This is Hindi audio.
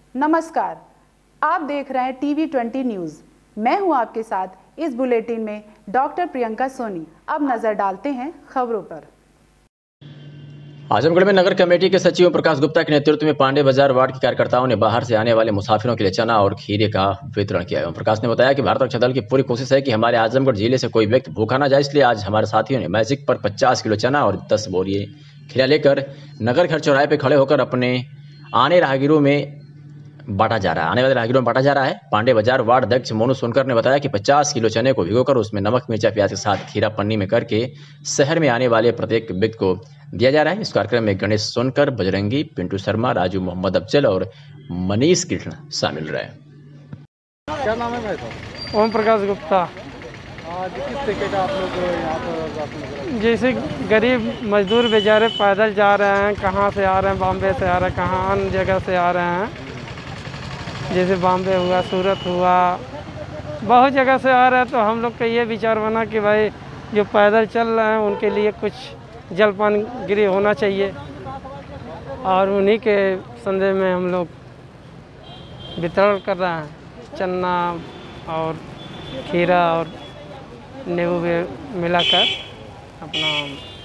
नमस्कार, आप देख रहे हैं TV20 न्यूज़। मैं हूं आपके साथ इस बुलेटिन में डॉक्टर प्रियंका सोनी। अब नजर डालते हैं खबरों पर। आजमगढ़ में नगर कमेटी के सचिव प्रकाश गुप्ता के नेतृत्व में पांडे बाजार वार्ड के कार्यकर्ताओं ने बाहर से आने वाले मुसाफिरों के लिए चना और खीरे का वितरण किया। एवं प्रकाश ने बताया कि भारत रक्षा दल की पूरी कोशिश है कि हमारे आजमगढ़ जिले से कोई व्यक्ति भूखा ना जाए, इसलिए आज हमारे साथियों ने मैजिक पर 50 किलो चना और 10 बोरिए खीरा लेकर नगर घर चौराहे पर खड़े होकर अपने आने वाले राहगीरों में बांटा जा रहा है। पांडे बाजार वार्ड अध्यक्ष मोनू सोनकर ने बताया कि 50 किलो चने को भिगोकर उसमें नमक मिर्चा प्याज के साथ खीरा पन्नी में करके शहर में आने वाले प्रत्येक व्यक्ति को दिया जा रहा है। इस कार्यक्रम में गणेश सोनकर, बजरंगी, पिंटू शर्मा, राजू मोहम्मद अफजल और मनीष कृष्ण शामिल रहे। क्या नाम है भाई साहब? ओम प्रकाश गुप्ता। आज किस तरीके का आप लोग यहाँ पर जैसे गरीब मजदूर बेचारे पैदल जा रहे हैं, कहाँ से आ रहे हैं, बॉम्बे से आ रहे हैं, कहाँ अन्य जगह से आ रहे हैं। जैसे बॉम्बे हुआ, सूरत हुआ, बहुत जगह से आ रहे हैं। तो हम लोग का ये विचार बना कि भाई जो पैदल चल रहे हैं उनके लिए कुछ जलपान गृह होना चाहिए, और उन्हीं के संदेश में हम लोग वितरण कर रहे हैं। चना और खीरा और नींबू भी मिलाकर अपना